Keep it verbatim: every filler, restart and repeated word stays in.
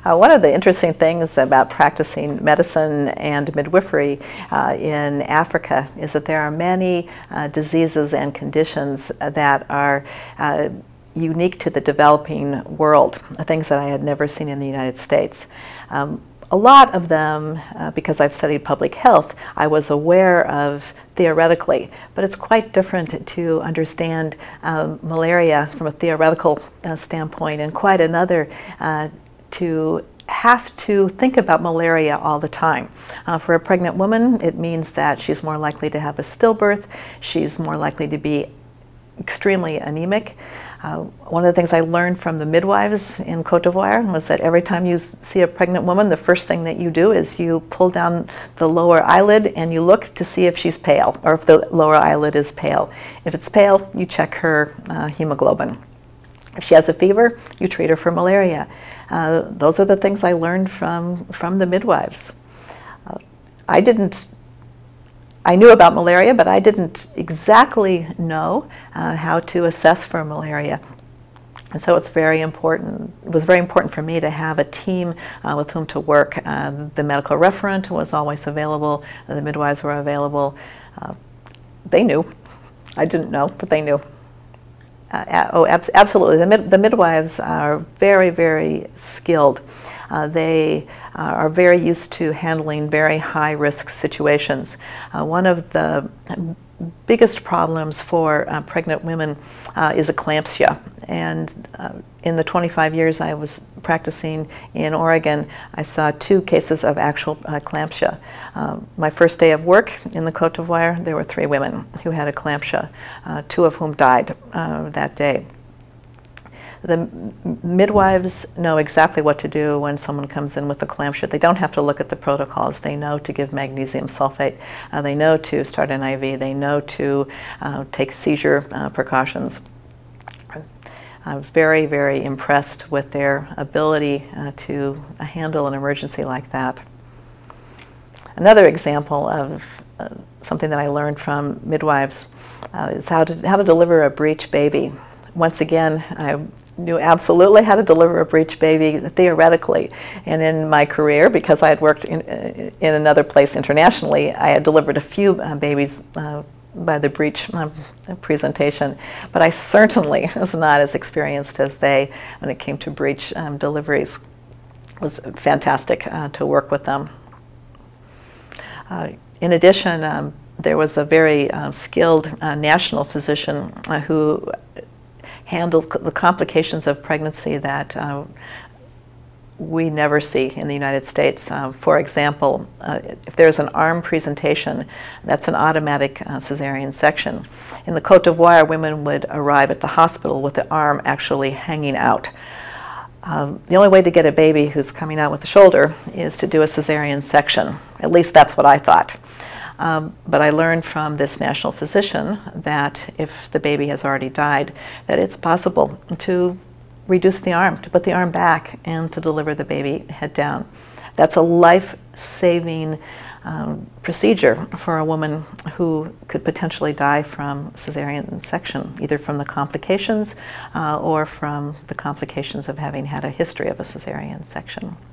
Uh, one of the interesting things about practicing medicine and midwifery uh, in Africa is that there are many uh, diseases and conditions that are uh, unique to the developing world, things that I had never seen in the United States. Um, a lot of them, uh, because I've studied public health, I was aware of theoretically, but it's quite different to understand um, malaria from a theoretical uh, standpoint, and quite another uh, to have to think about malaria all the time. Uh, for a pregnant woman, it means that she's more likely to have a stillbirth, she's more likely to be extremely anemic. Uh, one of the things I learned from the midwives in Côte d'Ivoire was that every time you see a pregnant woman, the first thing that you do is you pull down the lower eyelid and you look to see if she's pale, or if the lower eyelid is pale. If it's pale, you check her uh, hemoglobin. If she has a fever, you treat her for malaria. Uh, those are the things I learned from, from the midwives. Uh, I didn't I knew about malaria, but I didn't exactly know uh, how to assess for malaria. And so it's very important, it was very important for me to have a team uh, with whom to work. Uh, the medical referent was always available, uh, the midwives were available. Uh, they knew. I didn't know, but they knew. Uh, oh, ab absolutely. The, mid the midwives are very, very skilled. Uh, they uh, are very used to handling very high-risk situations. Uh, one of the biggest problems for uh, pregnant women uh, is eclampsia. And uh, in the twenty-five years I was practicing in Oregon, I saw two cases of actual eclampsia. Uh, my first day of work in the Côte d'Ivoire, there were three women who had eclampsia, uh, two of whom died uh, that day. The midwives know exactly what to do when someone comes in with eclampsia. They don't have to look at the protocols. They know to give magnesium sulfate. Uh, they know to start an I V. They know to uh, take seizure uh, precautions. I was very, very impressed with their ability uh, to handle an emergency like that. Another example of uh, something that I learned from midwives uh, is how to, how to deliver a breech baby. Once again, I knew absolutely how to deliver a breech baby theoretically. And in my career, because I had worked in, uh, in another place internationally, I had delivered a few uh, babies uh, by the breech um, presentation. But I certainly was not as experienced as they when it came to breech um, deliveries. It was fantastic uh, to work with them. Uh, in addition, um, there was a very uh, skilled uh, national physician uh, who handled the complications of pregnancy that uh, we never see in the United States. Uh, for example, uh, if there's an arm presentation, that's an automatic uh, cesarean section. In the Côte d'Ivoire, women would arrive at the hospital with the arm actually hanging out. Um, the only way to get a baby who's coming out with the shoulder is to do a cesarean section. At least that's what I thought. Um, but I learned from this national physician that if the baby has already died, that it's possible to reduce the arm, to put the arm back, and to deliver the baby head down. That's a life-saving um, procedure for a woman who could potentially die from cesarean section, either from the complications uh, or from the complications of having had a history of a cesarean section.